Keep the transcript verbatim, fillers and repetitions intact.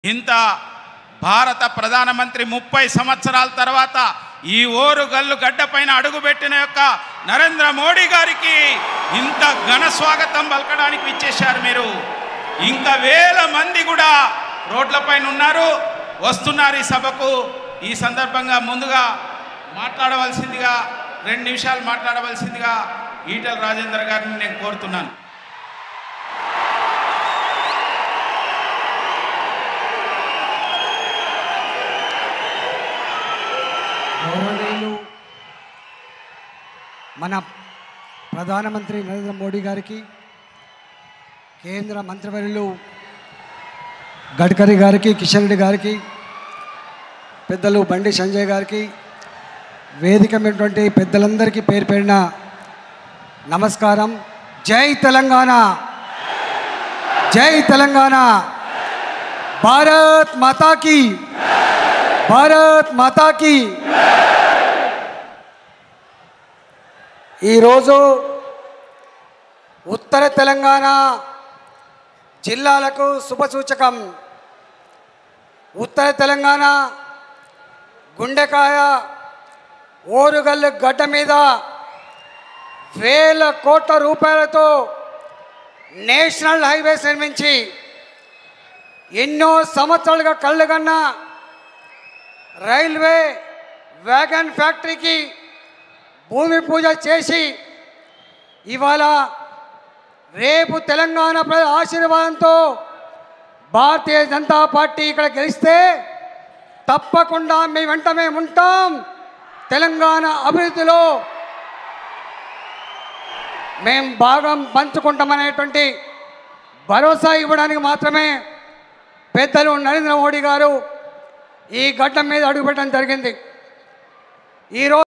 ఇంత భారత ప్రధానమంత్రి ముప్పై సంవత్సరాల తర్వాత ఈ ఓరుగల్లు గడ్డపైన అడుగుపెట్టిన యొక్క నరేంద్ర మోడీ గారికి ఇంత ఘన స్వాగతం పలకడానికి ఇచ్చేశారు మీరు. ఇంకా వేల మంది కూడా రోడ్లపైన ఉన్నారు, వస్తున్నారు ఈ సభకు. ఈ సందర్భంగా ముందుగా మాట్లాడవలసిందిగా రెండు నిమిషాలు మాట్లాడవలసిందిగా ఈటెల రాజేందర్ గారిని నేను కోరుతున్నాను. గౌరవనీయులు మన ప్రధానమంత్రి నరేంద్ర మోడీ గారికి, కేంద్ర మంత్రివర్యులు గడ్కరీ గారికి, కిషన్ రెడ్డి గారికి, పెద్దలు బండి సంజయ్ గారికి, వేదిక మీటువంటి పెద్దలందరికీ పేరు పేరిన నమస్కారం. జై తెలంగాణ, జై తెలంగాణ, భారత్ మాతాకి, భారత్ మాతాకి. ఈరోజు ఉత్తర తెలంగాణ జిల్లాలకు శుభసూచకం. ఉత్తర తెలంగాణ గుండెకాయ ఓరుగల్లు గడ్డ మీద వేల కోట్ల రూపాయలతో నేషనల్ హైవేస్ నిర్మించి ఎన్నో సంవత్సరాలుగా కళ్ళుగన్న రైల్వే వ్యాగన్ ఫ్యాక్టరీకి భూమి పూజ చేసి ఇవాళ రేపు తెలంగాణ ప్రజల ఆశీర్వాదంతో భారతీయ జనతా పార్టీ ఇక్కడ గెలిస్తే తప్పకుండా మీ వెంట మేము ఉంటాం. తెలంగాణ అభివృద్ధిలో మేము భాగం పంచుకుంటామనేటువంటి భరోసా ఇవ్వడానికి మాత్రమే పెద్దలు నరేంద్ర మోడీ గారు ఈ గడ్డ మీద అడుగుపెట్టడం జరిగింది. ఈరోజు